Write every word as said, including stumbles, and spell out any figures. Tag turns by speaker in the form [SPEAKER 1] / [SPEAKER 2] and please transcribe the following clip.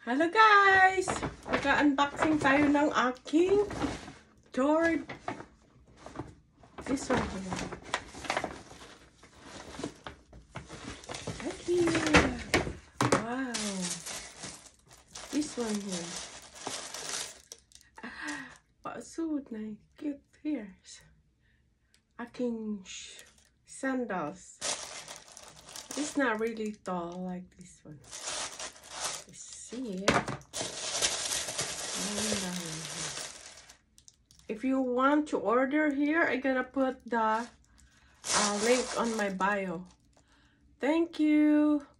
[SPEAKER 1] Hello guys! Naka-unboxing tayo ng aking Tory. This one here. Right here. Wow. This one here. Ah, so nice. Cute. Here's aking sandals. It's not really tall like this one. See it. If you want to order here, I'm gonna put the uh, link on my bio. Thank you.